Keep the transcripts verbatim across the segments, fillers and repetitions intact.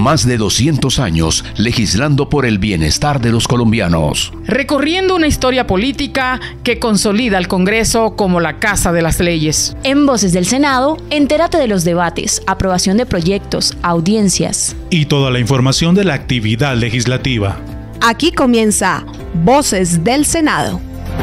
Más de doscientos años legislando por el bienestar de los colombianos. Recorriendo una historia política que consolida al Congreso como la casa de las leyes. En Voces del Senado, entérate de los debates, aprobación de proyectos, audiencias y toda la información de la actividad legislativa. Aquí comienza Voces del Senado.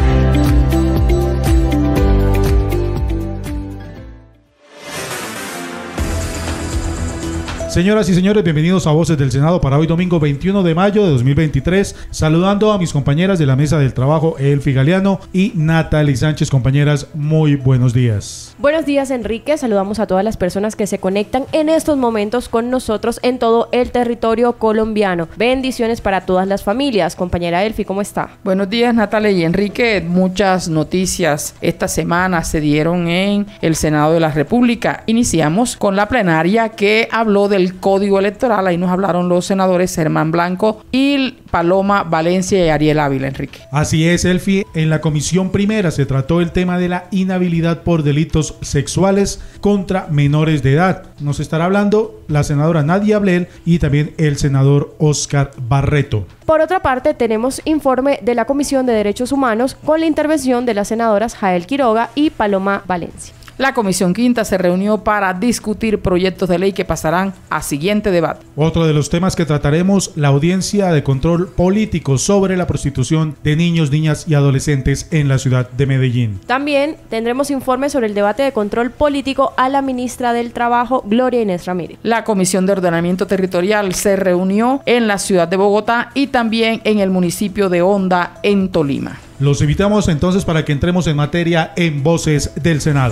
Señoras y señores, bienvenidos a Voces del Senado para hoy domingo veintiuno de mayo de dos mil veintitrés, saludando a mis compañeras de la mesa del trabajo, Elfi Galeano y Natalie Sánchez. Compañeras, muy buenos días. Buenos días, Enrique. Saludamos a todas las personas que se conectan en estos momentos con nosotros en todo el territorio colombiano. Bendiciones para todas las familias. Compañera Elfi, ¿cómo está? Buenos días, Natalia y Enrique. Muchas noticias esta semana se dieron en el Senado de la República. Iniciamos con la plenaria que habló de el Código Electoral. Ahí nos hablaron los senadores Germán Blanco y Paloma Valencia y Ariel Ávila, Enrique. Así es, Elfi. En la comisión primera se trató el tema de la inhabilidad por delitos sexuales contra menores de edad. Nos estará hablando la senadora Nadia Blel y también el senador Oscar Barreto. Por otra parte, tenemos informe de la Comisión de Derechos Humanos con la intervención de las senadoras Jael Quiroga y Paloma Valencia. La Comisión Quinta se reunió para discutir proyectos de ley que pasarán a siguiente debate. Otro de los temas que trataremos, la audiencia de control político sobre la prostitución de niños, niñas y adolescentes en la ciudad de Medellín. También tendremos informe sobre el debate de control político a la ministra del Trabajo, Gloria Inés Ramírez. La Comisión de Ordenamiento Territorial se reunió en la ciudad de Bogotá y también en el municipio de Honda, en Tolima. Los invitamos entonces para que entremos en materia en Voces del Senado.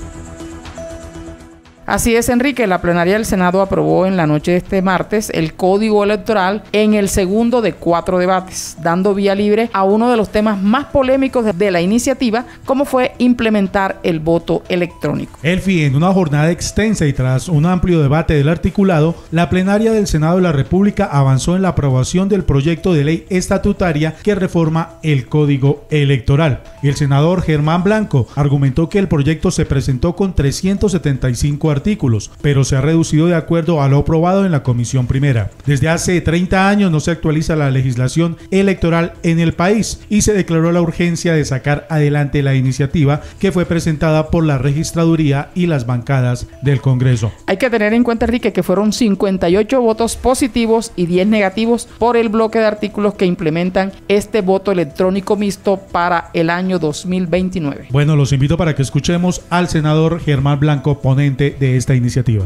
Así es, Enrique, la plenaria del Senado aprobó en la noche de este martes el Código Electoral en el segundo de cuatro debates, dando vía libre a uno de los temas más polémicos de la iniciativa, como fue implementar el voto electrónico. Elfi, en una jornada extensa y tras un amplio debate del articulado, la plenaria del Senado de la República avanzó en la aprobación del proyecto de ley estatutaria que reforma el Código Electoral. El senador Germán Blanco argumentó que el proyecto se presentó con trescientos setenta y cinco artículos. artículos, pero se ha reducido de acuerdo a lo aprobado en la comisión primera. Desde hace treinta años no se actualiza la legislación electoral en el país y se declaró la urgencia de sacar adelante la iniciativa que fue presentada por la registraduría y las bancadas del Congreso. Hay que tener en cuenta, Enrique, que fueron cincuenta y ocho votos positivos y diez negativos por el bloque de artículos que implementan este voto electrónico mixto para el año dos mil veintinueve. Bueno, los invito para que escuchemos al senador Germán Blanco, ponente de esta iniciativa.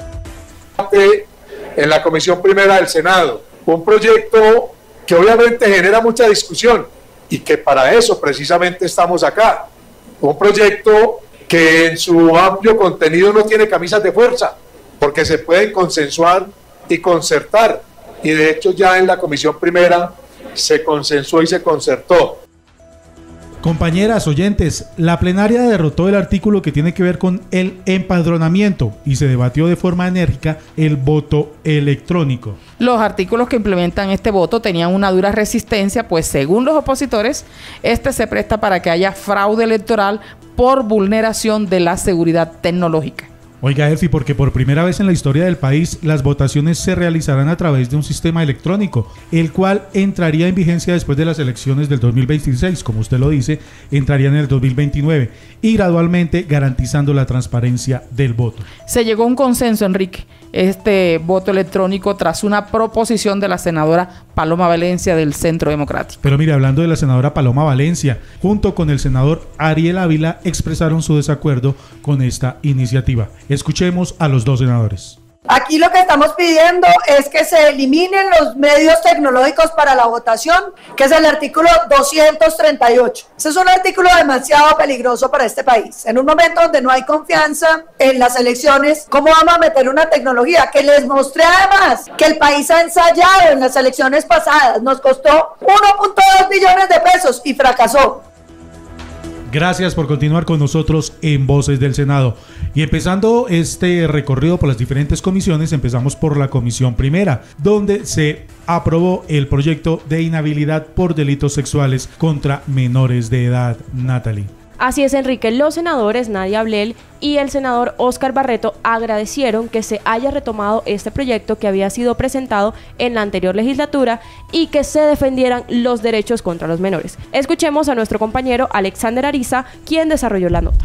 En la comisión primera del Senado, un proyecto que obviamente genera mucha discusión y que para eso precisamente estamos acá. Un proyecto que en su amplio contenido no tiene camisas de fuerza, porque se pueden consensuar y concertar, y de hecho ya en la comisión primera se consensuó y se concertó. Compañeras oyentes, la plenaria derrotó el artículo que tiene que ver con el empadronamiento y se debatió de forma enérgica el voto electrónico. Los artículos que implementan este voto tenían una dura resistencia, pues según los opositores, este se presta para que haya fraude electoral por vulneración de la seguridad tecnológica. Oiga, Elfi, porque por primera vez en la historia del país las votaciones se realizarán a través de un sistema electrónico, el cual entraría en vigencia después de las elecciones del dos mil veintiséis, como usted lo dice, entraría en el dos mil veintinueve y gradualmente garantizando la transparencia del voto. Se llegó a un consenso, Enrique, este voto electrónico tras una proposición de la senadora Paloma Valencia del Centro Democrático. Pero mire, hablando de la senadora Paloma Valencia, junto con el senador Ariel Ávila expresaron su desacuerdo con esta iniciativa. Escuchemos a los dos senadores. Aquí lo que estamos pidiendo es que se eliminen los medios tecnológicos para la votación, que es el artículo doscientos treinta y ocho. Ese es un artículo demasiado peligroso para este país. En un momento donde no hay confianza en las elecciones, ¿cómo vamos a meter una tecnología? Que les mostré además que el país ha ensayado en las elecciones pasadas. Nos costó uno punto dos billones de pesos y fracasó. Gracias por continuar con nosotros en Voces del Senado. Y empezando este recorrido por las diferentes comisiones, empezamos por la comisión primera, donde se aprobó el proyecto de inhabilidad por delitos sexuales contra menores de edad. Natalie. Así es, Enrique. Los senadores Nadia Ablel y el senador Óscar Barreto agradecieron que se haya retomado este proyecto que había sido presentado en la anterior legislatura y que se defendieran los derechos contra los menores. Escuchemos a nuestro compañero Alexander Ariza, quien desarrolló la nota.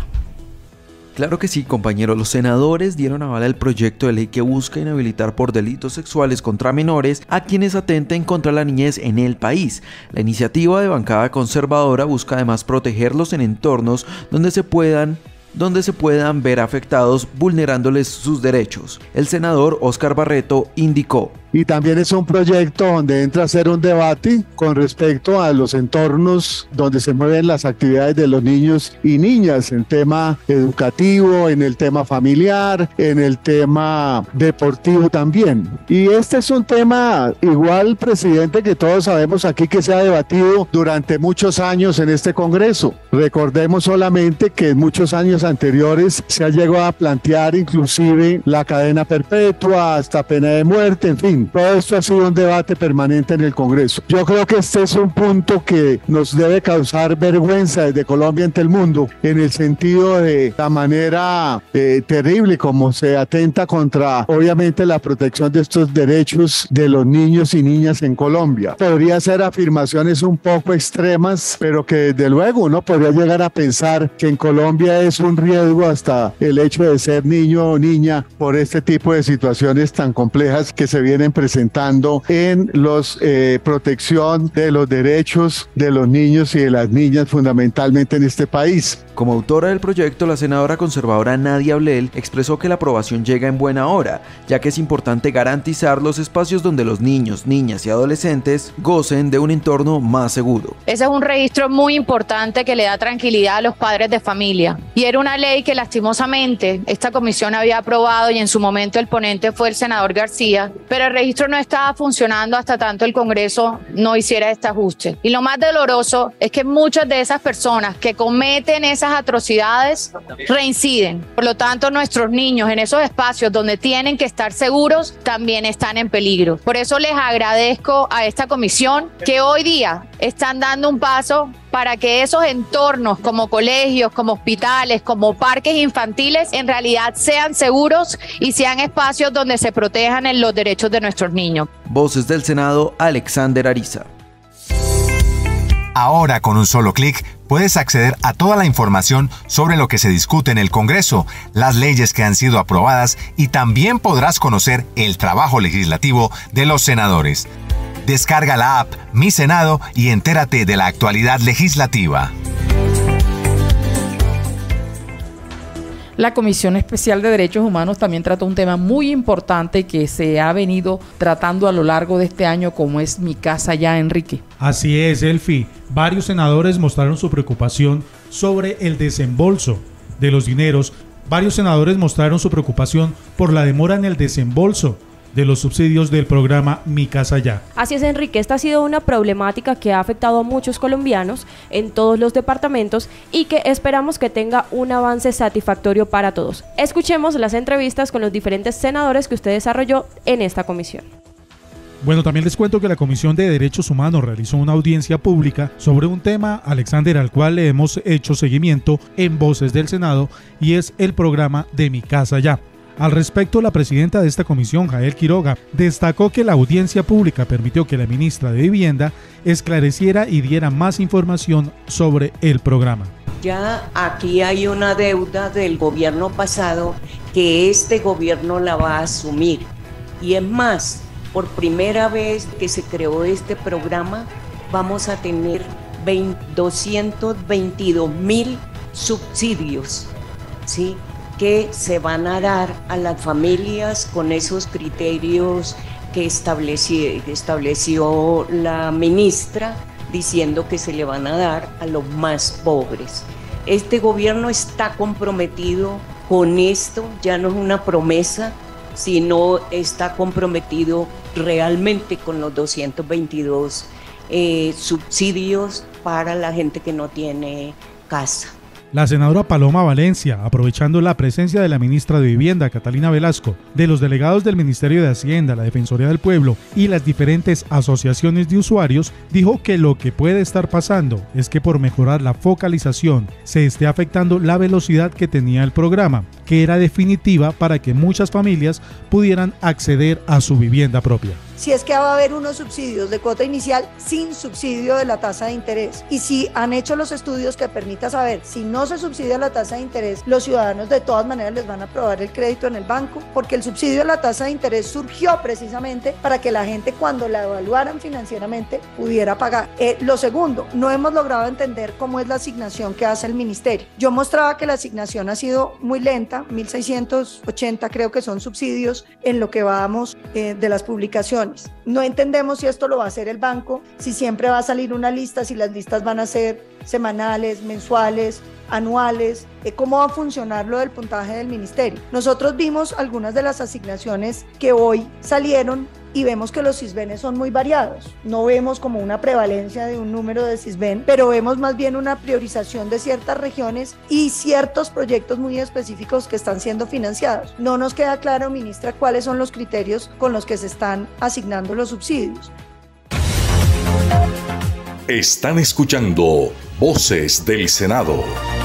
Claro que sí, compañeros. Los senadores dieron aval al proyecto de ley que busca inhabilitar por delitos sexuales contra menores a quienes atenten contra la niñez en el país. La iniciativa de bancada conservadora busca además protegerlos en entornos donde se puedan donde se puedan ver afectados vulnerándoles sus derechos. El senador Óscar Barreto indicó: y también es un proyecto donde entra a ser un debate con respecto a los entornos donde se mueven las actividades de los niños y niñas, en tema educativo, en el tema familiar, en el tema deportivo también. Y este es un tema igual, presidente, que todos sabemos aquí que se ha debatido durante muchos años en este Congreso. Recordemos solamente que en muchos años anteriores se ha llegado a plantear inclusive la cadena perpetua, hasta pena de muerte, en fin. Todo esto ha sido un debate permanente en el Congreso. Yo creo que este es un punto que nos debe causar vergüenza desde Colombia ante el mundo, en el sentido de la manera eh, terrible como se atenta contra, obviamente, la protección de estos derechos de los niños y niñas en Colombia. Podría ser afirmaciones un poco extremas, pero que desde luego uno podría llegar a pensar que en Colombia es un riesgo hasta el hecho de ser niño o niña por este tipo de situaciones tan complejas que se vienen presentando en los eh, protección de los derechos de los niños y de las niñas fundamentalmente en este país. Como autora del proyecto, la senadora conservadora Nadia Ablel expresó que la aprobación llega en buena hora, ya que es importante garantizar los espacios donde los niños, niñas y adolescentes gocen de un entorno más seguro. Ese es un registro muy importante que le da tranquilidad a los padres de familia. Y era una ley que lastimosamente esta comisión había aprobado y en su momento el ponente fue el senador García, pero el registro no estaba funcionando hasta tanto el Congreso no hiciera este ajuste. Y lo más doloroso es que muchas de esas personas que cometen esas atrocidades reinciden. Por lo tanto, nuestros niños en esos espacios donde tienen que estar seguros también están en peligro. Por eso les agradezco a esta comisión que hoy día están dando un paso para que esos entornos como colegios, como hospitales, como parques infantiles en realidad sean seguros y sean espacios donde se protejan en los derechos de nuestros niños. Voces del Senado, Alexander Ariza. Ahora, con un solo clic, puedes acceder a toda la información sobre lo que se discute en el Congreso, las leyes que han sido aprobadas y también podrás conocer el trabajo legislativo de los senadores. Descarga la app Mi Senado y entérate de la actualidad legislativa. La Comisión Especial de Derechos Humanos también trató un tema muy importante que se ha venido tratando a lo largo de este año, como es Mi Casa Ya, Enrique. Así es, Elfi. Varios senadores mostraron su preocupación sobre el desembolso de los dineros. Varios senadores mostraron su preocupación por la demora en el desembolso de los subsidios del programa Mi Casa Ya. Así es, Enrique, esta ha sido una problemática que ha afectado a muchos colombianos en todos los departamentos y que esperamos que tenga un avance satisfactorio para todos. Escuchemos las entrevistas con los diferentes senadores que usted desarrolló en esta comisión. Bueno, también les cuento que la Comisión de Derechos Humanos realizó una audiencia pública sobre un tema, Alexander, al cual le hemos hecho seguimiento en Voces del Senado, y es el programa de Mi Casa Ya. Al respecto, la presidenta de esta comisión, Jael Quiroga, destacó que la audiencia pública permitió que la ministra de Vivienda esclareciera y diera más información sobre el programa. Ya aquí hay una deuda del gobierno pasado que este gobierno la va a asumir. Y es más, por primera vez que se creó este programa, vamos a tener doscientos veintidós mil subsidios, ¿sí?, que se van a dar a las familias con esos criterios que estableció, que estableció la ministra, diciendo que se le van a dar a los más pobres. Este gobierno está comprometido con esto, ya no es una promesa, sino está comprometido realmente con los doscientos veintidós eh, subsidios para la gente que no tiene casa. La senadora Paloma Valencia, aprovechando la presencia de la ministra de Vivienda, Catalina Velasco, de los delegados del Ministerio de Hacienda, la Defensoría del Pueblo y las diferentes asociaciones de usuarios, dijo que lo que puede estar pasando es que por mejorar la focalización se esté afectando la velocidad que tenía el programa, que era definitiva para que muchas familias pudieran acceder a su vivienda propia. Si es que va a haber unos subsidios de cuota inicial sin subsidio de la tasa de interés, y si han hecho los estudios que permita saber si no se subsidia la tasa de interés, los ciudadanos de todas maneras les van a aprobar el crédito en el banco, porque el subsidio de la tasa de interés surgió precisamente para que la gente, cuando la evaluaran financieramente, pudiera pagar. Eh, lo segundo, no hemos logrado entender cómo es la asignación que hace el ministerio. Yo mostraba que la asignación ha sido muy lenta, mil seiscientos ochenta creo que son subsidios en lo que vamos eh, de las publicaciones. No entendemos si esto lo va a hacer el banco, si siempre va a salir una lista, si las listas van a ser semanales, mensuales, anuales, eh, cómo va a funcionar lo del puntaje del ministerio. Nosotros vimos algunas de las asignaciones que hoy salieron y vemos que los CISBENes son muy variados. No vemos como una prevalencia de un número de CISBEN, pero vemos más bien una priorización de ciertas regiones y ciertos proyectos muy específicos que están siendo financiados. No nos queda claro, ministra, cuáles son los criterios con los que se están asignando los subsidios. Están escuchando Voces del Senado.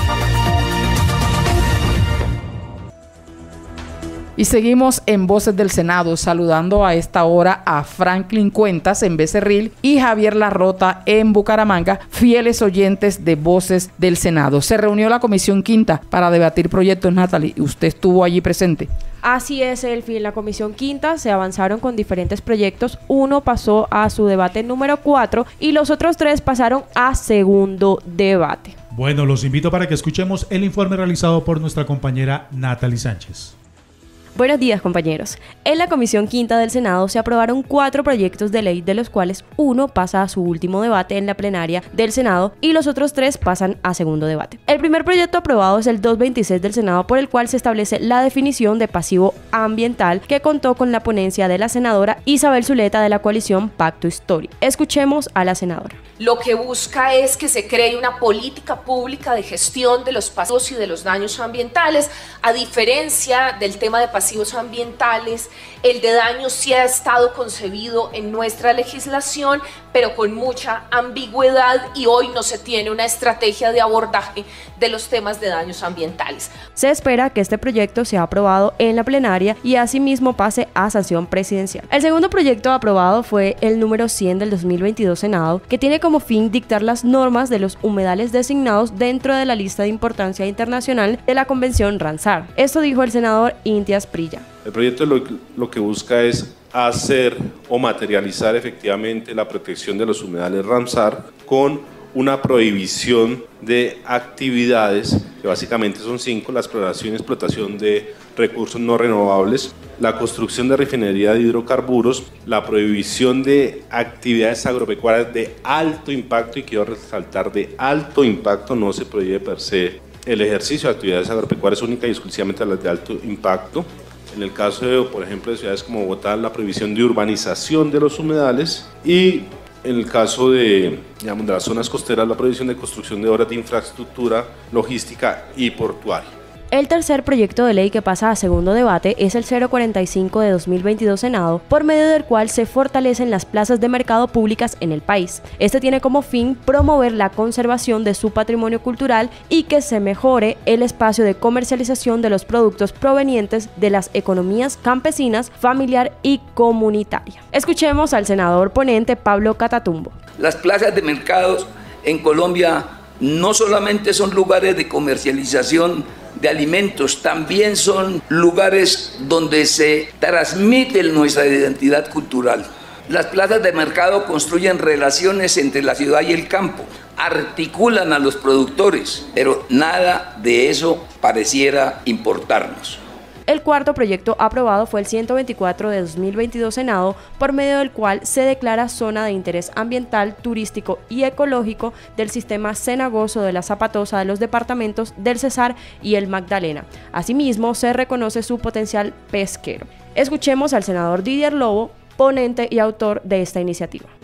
Y seguimos en Voces del Senado, saludando a esta hora a Franklin Cuentas en Becerril y Javier Larrota en Bucaramanga, fieles oyentes de Voces del Senado. Se reunió la Comisión Quinta para debatir proyectos, Natalie. ¿Usted estuvo allí presente? Así es, Elfi. En la Comisión Quinta se avanzaron con diferentes proyectos. Uno pasó a su debate número cuatro y los otros tres pasaron a segundo debate. Bueno, los invito para que escuchemos el informe realizado por nuestra compañera Natalie Sánchez. Buenos días, compañeros. En la Comisión Quinta del Senado se aprobaron cuatro proyectos de ley, de los cuales uno pasa a su último debate en la plenaria del Senado y los otros tres pasan a segundo debate. El primer proyecto aprobado es el doscientos veintiséis del Senado, por el cual se establece la definición de pasivo ambiental, que contó con la ponencia de la senadora Isabel Zuleta de la coalición Pacto Histórico. Escuchemos a la senadora. Lo que busca es que se cree una política pública de gestión de los pasivos y de los daños ambientales. A diferencia del tema de pasivos ambientales, el de daños sí ha estado concebido en nuestra legislación, pero con mucha ambigüedad, y hoy no se tiene una estrategia de abordaje de los temas de daños ambientales. Se espera que este proyecto sea aprobado en la plenaria y asimismo pase a sanción presidencial. El segundo proyecto aprobado fue el número cien del dos mil veintidós Senado, que tiene como fin dictar las normas de los humedales designados dentro de la lista de importancia internacional de la Convención Ramsar. Esto dijo el senador Intias Prilla. El proyecto lo, lo que busca es hacer o materializar efectivamente la protección de los humedales Ramsar con una prohibición de actividades, que básicamente son cinco: la exploración y explotación de recursos no renovables, la construcción de refinería de hidrocarburos, la prohibición de actividades agropecuarias de alto impacto, y quiero resaltar de alto impacto, no se prohíbe per se el ejercicio de actividades agropecuarias única y exclusivamente las de alto impacto. En el caso de, por ejemplo, de ciudades como Bogotá, la prohibición de urbanización de los humedales, y en el caso de, digamos, de las zonas costeras, la prohibición de construcción de obras de infraestructura logística y portuaria. El tercer proyecto de ley que pasa a segundo debate es el cero cuarenta y cinco de dos mil veintidós Senado, por medio del cual se fortalecen las plazas de mercado públicas en el país. Este tiene como fin promover la conservación de su patrimonio cultural y que se mejore el espacio de comercialización de los productos provenientes de las economías campesinas, familiar y comunitaria. Escuchemos al senador ponente Pablo Catatumbo. Las plazas de mercados en Colombia no solamente son lugares de comercialización de alimentos, también son lugares donde se transmite nuestra identidad cultural. Las plazas de mercado construyen relaciones entre la ciudad y el campo, articulan a los productores, pero nada de eso pareciera importarnos. El cuarto proyecto aprobado fue el ciento veinticuatro de dos mil veintidós Senado, por medio del cual se declara zona de interés ambiental, turístico y ecológico del sistema cenagoso de la Zapatosa de los departamentos del Cesar y el Magdalena. Asimismo, se reconoce su potencial pesquero. Escuchemos al senador Didier Lobo, ponente y autor de esta iniciativa.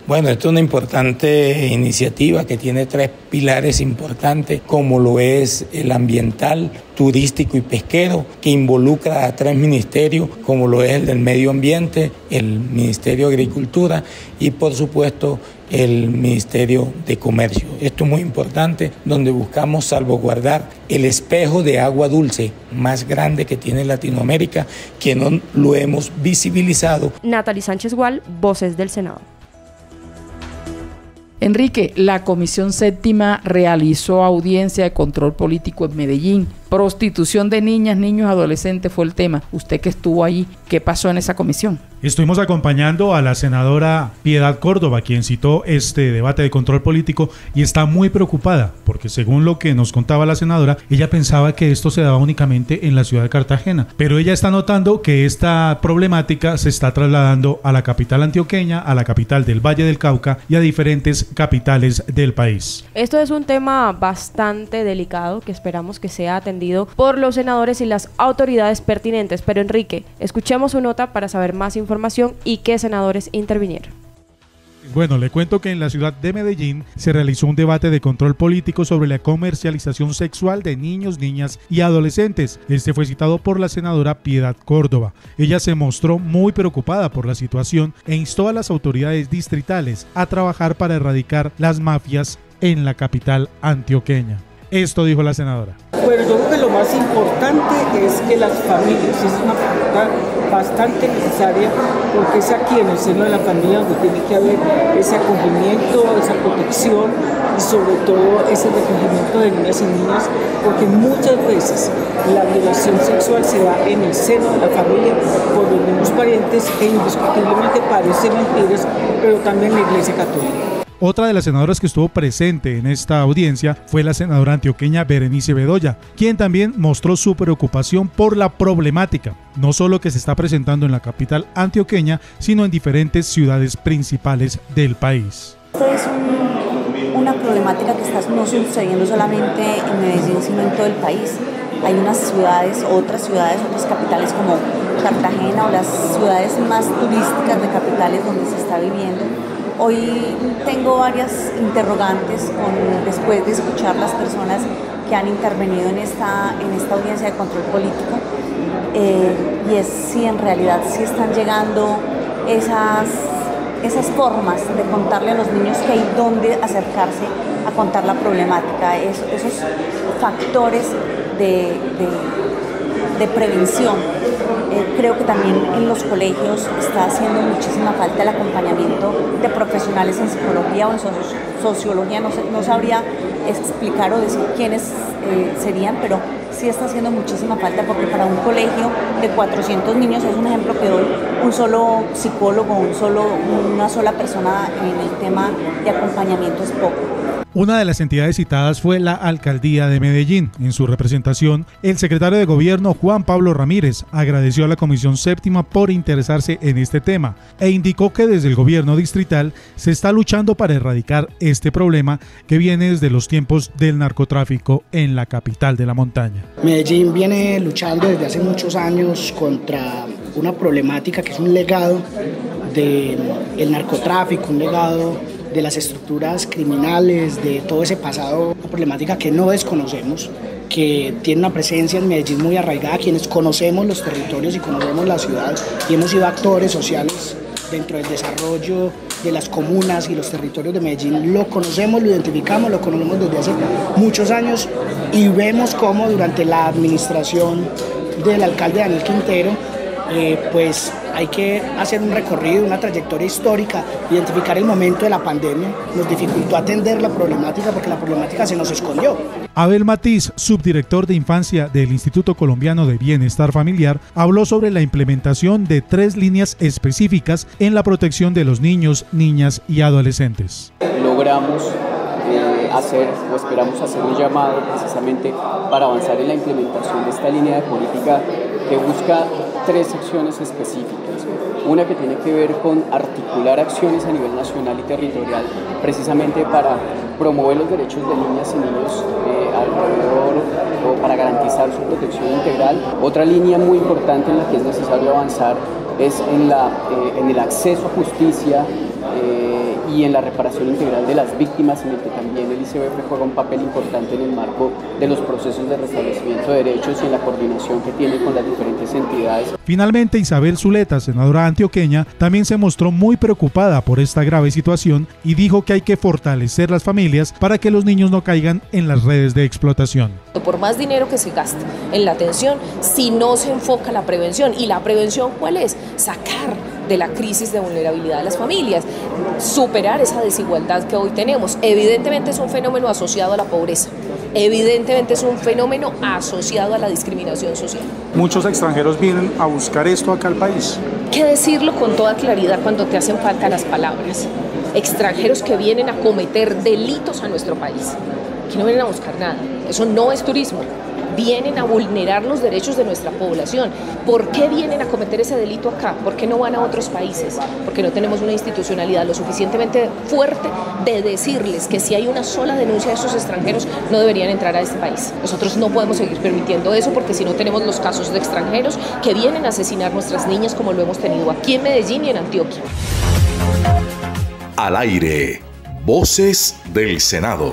Bueno, esto es una importante iniciativa que tiene tres pilares importantes, como lo es el ambiental, turístico y pesquero, que involucra a tres ministerios, como lo es el del medio ambiente, el Ministerio de Agricultura y, por supuesto, el Ministerio de Comercio. Esto es muy importante, donde buscamos salvaguardar el espejo de agua dulce más grande que tiene Latinoamérica, que no lo hemos visibilizado. Natalie Sánchez Gual, Voces del Senado. Enrique, la Comisión Séptima realizó audiencia de control político en Medellín. Prostitución de niñas, niños, adolescentes fue el tema. Usted que estuvo allí, ¿qué pasó en esa comisión? Estuvimos acompañando a la senadora Piedad Córdoba, quien citó este debate de control político y está muy preocupada porque, según lo que nos contaba la senadora, ella pensaba que esto se daba únicamente en la ciudad de Cartagena, pero ella está notando que esta problemática se está trasladando a la capital antioqueña, a la capital del Valle del Cauca y a diferentes capitales del país. Esto es un tema bastante delicado que esperamos que sea atendido por los senadores y las autoridades pertinentes. Pero Enrique, escuchemos su nota para saber más información y qué senadores intervinieron. Bueno, le cuento que en la ciudad de Medellín se realizó un debate de control político sobre la comercialización sexual de niños, niñas y adolescentes. Este fue citado por la senadora Piedad Córdoba. Ella se mostró muy preocupada por la situación e instó a las autoridades distritales a trabajar para erradicar las mafias en la capital antioqueña. Esto dijo la senadora. Bueno, yo creo que lo más importante es que las familias, es una pregunta bastante necesaria, porque es aquí en el seno de la familia donde tiene que haber ese acogimiento, esa protección y sobre todo ese recogimiento de niñas y niñas, porque muchas veces la violación sexual se da en el seno de la familia por los mismos parientes e indiscutiblemente parece mentiras, pero también la Iglesia Católica. Otra de las senadoras que estuvo presente en esta audiencia fue la senadora antioqueña Berenice Bedoya, quien también mostró su preocupación por la problemática, no solo que se está presentando en la capital antioqueña, sino en diferentes ciudades principales del país. Esto es un, una problemática que está no sucediendo solamente en Medellín, sino en todo el país. Hay unas ciudades, otras ciudades, otras capitales como Cartagena o las ciudades más turísticas de capitales donde se está viviendo. Hoy tengo varias interrogantes con, después de escuchar las personas que han intervenido en esta, en esta audiencia de control político, eh, y es si en realidad sí están llegando esas, esas formas de contarle a los niños que hay dónde acercarse a contar la problemática, es, esos factores de, de, de prevención. Eh, creo que también en los colegios está haciendo muchísima falta el acompañamiento de profesionales en psicología o en sociología, no, sé, no sabría explicar o decir quiénes eh, serían, pero sí está haciendo muchísima falta, porque para un colegio de cuatrocientos niños, es un ejemplo que doy, un solo psicólogo, un solo, una sola persona en el tema de acompañamiento es poco. Una de las entidades citadas fue la Alcaldía de Medellín. En su representación, el secretario de Gobierno, Juan Pablo Ramírez, agradeció a la Comisión Séptima por interesarse en este tema e indicó que desde el gobierno distrital se está luchando para erradicar este problema que viene desde los tiempos del narcotráfico en la capital de la montaña. Medellín viene luchando desde hace muchos años contra una problemática que es un legado del narcotráfico, un legado de las estructuras criminales, de todo ese pasado, una problemática que no desconocemos, que tiene una presencia en Medellín muy arraigada, quienes conocemos los territorios y conocemos la ciudad y hemos sido actores sociales dentro del desarrollo de las comunas y los territorios de Medellín, lo conocemos, lo identificamos, lo conocemos desde hace muchos años y vemos cómo durante la administración del alcalde Daniel Quintero, eh, pues hay que hacer un recorrido, una trayectoria histórica, identificar el momento de la pandemia, nos dificultó atender la problemática porque la problemática se nos escondió. Abel Matiz, subdirector de Infancia del Instituto Colombiano de Bienestar Familiar, habló sobre la implementación de tres líneas específicas en la protección de los niños, niñas y adolescentes. Logramos eh, hacer o esperamos hacer un llamado precisamente para avanzar en la implementación de esta línea de política que busca tres secciones específicas. Una que tiene que ver con articular acciones a nivel nacional y territorial precisamente para promover los derechos de niñas y niños eh, alrededor o para garantizar su protección integral. Otra línea muy importante en la que es necesario avanzar es en, la, eh, en el acceso a justicia eh, y en la reparación integral de las víctimas, en el que también el I C B F juega un papel importante en el marco de los procesos de restablecimiento de derechos y en la coordinación que tiene con las diferentes entidades. Finalmente, Isabel Zuleta, senadora antioqueña, también se mostró muy preocupada por esta grave situación y dijo que hay que fortalecer las familias para que los niños no caigan en las redes de explotación. Por más dinero que se gaste en la atención, si no se enfoca la prevención, ¿y la prevención cuál es? Sacar de la crisis de vulnerabilidad de las familias, superar esa desigualdad que hoy tenemos. Evidentemente es un fenómeno asociado a la pobreza, evidentemente es un fenómeno asociado a la discriminación social. Muchos extranjeros vienen a buscar esto acá al país. ¿Qué decirlo con toda claridad cuando te hacen falta las palabras? Extranjeros que vienen a cometer delitos a nuestro país, que no vienen a buscar nada, eso no es turismo. Vienen a vulnerar los derechos de nuestra población. ¿Por qué vienen a cometer ese delito acá? ¿Por qué no van a otros países? Porque no tenemos una institucionalidad lo suficientemente fuerte de decirles que si hay una sola denuncia de esos extranjeros no deberían entrar a este país. Nosotros no podemos seguir permitiendo eso porque si no tenemos los casos de extranjeros que vienen a asesinar nuestras niñas como lo hemos tenido aquí en Medellín y en Antioquia. Al aire, Voces del Senado.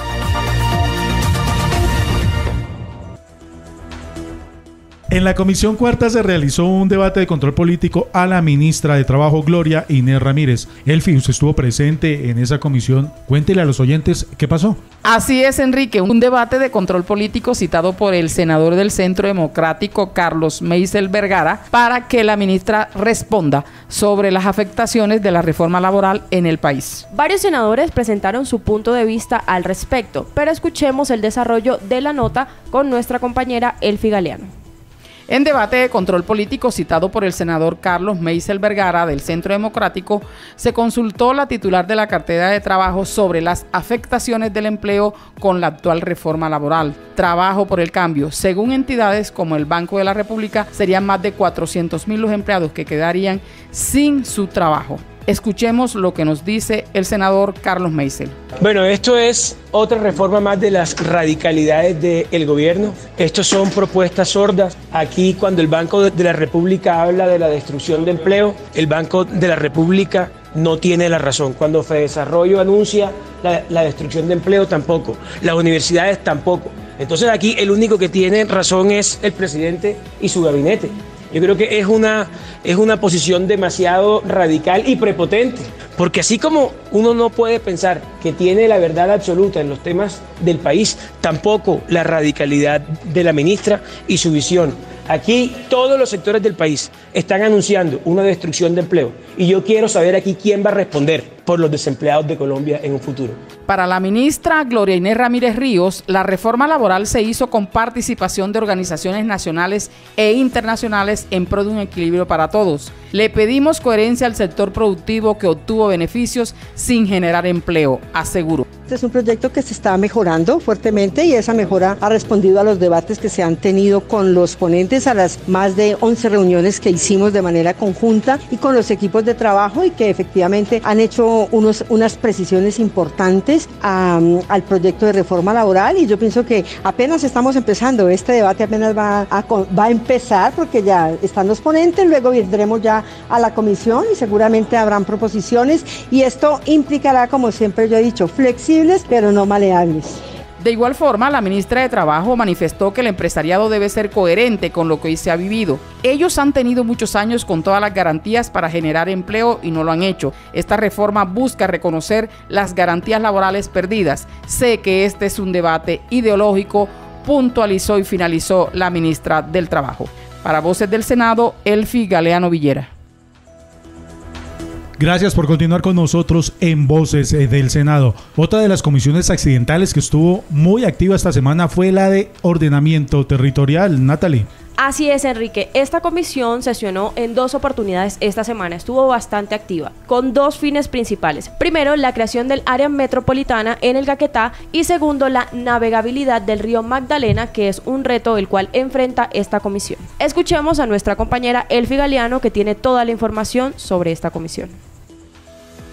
En la Comisión Cuarta se realizó un debate de control político a la ministra de Trabajo, Gloria Inés Ramírez. Elfi, usted estuvo presente en esa comisión. Cuéntele a los oyentes qué pasó. Así es, Enrique, un debate de control político citado por el senador del Centro Democrático, Carlos Meisel Vergara, para que la ministra responda sobre las afectaciones de la reforma laboral en el país. Varios senadores presentaron su punto de vista al respecto, pero escuchemos el desarrollo de la nota con nuestra compañera Elfi Galeano. En debate de control político citado por el senador Carlos Meisel Vergara del Centro Democrático, se consultó la titular de la cartera de trabajo sobre las afectaciones del empleo con la actual reforma laboral. Trabajo por el cambio. Según entidades como el Banco de la República, serían más de cuatrocientos mil los empleados que quedarían sin su trabajo. Escuchemos lo que nos dice el senador Carlos Meisel. Bueno, esto es otra reforma más de las radicalidades del gobierno. Estos son propuestas sordas. Aquí cuando el Banco de la República habla de la destrucción de empleo, el Banco de la República no tiene la razón. Cuando Fedesarrollo anuncia la, la destrucción de empleo, tampoco. Las universidades tampoco. Entonces aquí el único que tiene razón es el presidente y su gabinete. Yo creo que es una, es una posición demasiado radical y prepotente, porque así como uno no puede pensar que tiene la verdad absoluta en los temas del país, tampoco la radicalidad de la ministra y su visión. Aquí todos los sectores del país están anunciando una destrucción de empleo y yo quiero saber aquí quién va a responder por los desempleados de Colombia en un futuro. Para la ministra Gloria Inés Ramírez Ríos, la reforma laboral se hizo con participación de organizaciones nacionales e internacionales en pro de un equilibrio para todos. Le pedimos coherencia al sector productivo que obtuvo beneficios sin generar empleo, aseguró. Este es un proyecto que se está mejorando fuertemente y esa mejora ha respondido a los debates que se han tenido con los ponentes, a las más de once reuniones que hicimos de manera conjunta y con los equipos de trabajo y que efectivamente han hecho unos, unas precisiones importantes um, al proyecto de reforma laboral y yo pienso que apenas estamos empezando, este debate apenas va a, va a empezar porque ya están los ponentes, luego vendremos ya a la comisión y seguramente habrán proposiciones y esto implicará, como siempre yo he dicho, flexibilidad pero no maleables. De igual forma, la ministra de Trabajo manifestó que el empresariado debe ser coherente con lo que hoy se ha vivido. Ellos han tenido muchos años con todas las garantías para generar empleo y no lo han hecho. Esta reforma busca reconocer las garantías laborales perdidas. Sé que este es un debate ideológico, puntualizó y finalizó la ministra del Trabajo. Para Voces del Senado, Elfi Galeano Villera. Gracias por continuar con nosotros en Voces del Senado. Otra de las comisiones accidentales que estuvo muy activa esta semana fue la de ordenamiento territorial. Natalie. Así es, Enrique. Esta comisión sesionó en dos oportunidades esta semana. Estuvo bastante activa, con dos fines principales. Primero, la creación del área metropolitana en el Caquetá y segundo, la navegabilidad del río Magdalena, que es un reto el cual enfrenta esta comisión. Escuchemos a nuestra compañera Elfi Galeano, que tiene toda la información sobre esta comisión.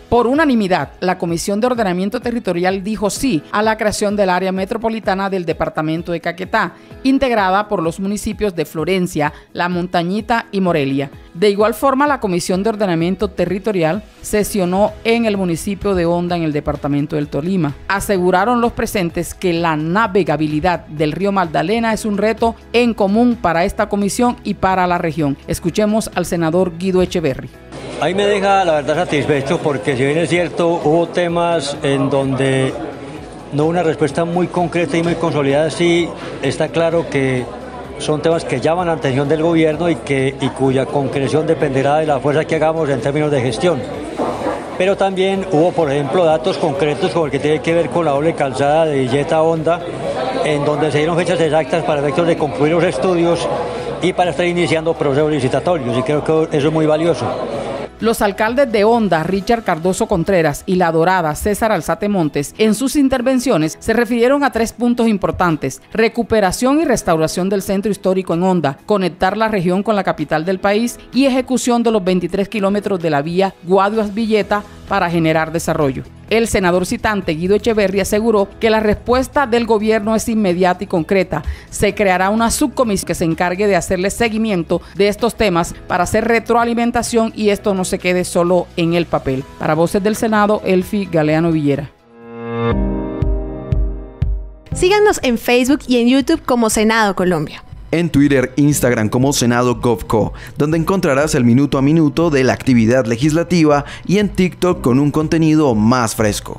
Por unanimidad, la Comisión de Ordenamiento Territorial dijo sí a la creación del área metropolitana del departamento de Caquetá, integrada por los municipios de Florencia, La Montañita y Morelia. De igual forma, la Comisión de Ordenamiento Territorial sesionó en el municipio de Honda, en el departamento del Tolima. Aseguraron los presentes que la navegabilidad del río Magdalena es un reto en común para esta comisión y para la región. Escuchemos al senador Guido Echeverry. Ahí me deja la verdad satisfecho porque si bien es cierto hubo temas en donde no hubo una respuesta muy concreta y muy consolidada, sí está claro que son temas que llaman la atención del gobierno y, que, y cuya concreción dependerá de la fuerza que hagamos en términos de gestión. Pero también hubo, por ejemplo, datos concretos como el que tiene que ver con la doble calzada de Villeta a Honda, en donde se dieron fechas exactas para efectos de concluir los estudios y para estar iniciando procesos licitatorios, y creo que eso es muy valioso. Los alcaldes de Honda, Richard Cardoso Contreras, y La Dorada, César Alzate Montes, en sus intervenciones se refirieron a tres puntos importantes: recuperación y restauración del centro histórico en Honda, conectar la región con la capital del país y ejecución de los veintitrés kilómetros de la vía Guaduas-Villeta para generar desarrollo. El senador citante Guido Echeverry aseguró que la respuesta del gobierno es inmediata y concreta. Se creará una subcomisión que se encargue de hacerle seguimiento de estos temas para hacer retroalimentación y esto no se quede solo en el papel. Para Voces del Senado, Elfi Galeano Villera. Síganos en Facebook y en YouTube como Senado Colombia. En Twitter, Instagram como Senado GovCo, donde encontrarás el minuto a minuto de la actividad legislativa, y en TikTok con un contenido más fresco.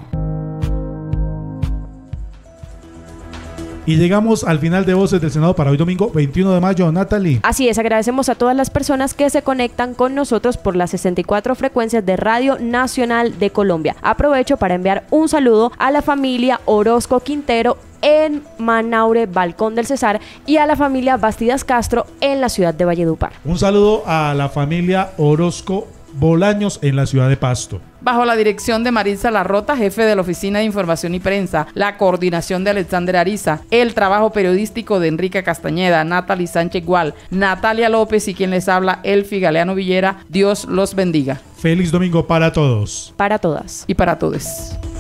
Y llegamos al final de Voces del Senado para hoy domingo veintiuno de mayo, Natalie. Así es, agradecemos a todas las personas que se conectan con nosotros por las sesenta y cuatro frecuencias de Radio Nacional de Colombia. Aprovecho para enviar un saludo a la familia Orozco Quintero en Manaure, Balcón del Cesar, y a la familia Bastidas Castro en la ciudad de Valledupar. Un saludo a la familia Orozco Bolaños en la ciudad de Pasto. Bajo la dirección de Marisa Larrota, jefe de la Oficina de Información y Prensa, la coordinación de Alexander Ariza, el trabajo periodístico de Enrique Castañeda, Natalie Sánchez Gual, Natalia López y quien les habla, Elfi Galeano Villera. Dios los bendiga. Feliz domingo para todos. Para todas. Y para todos.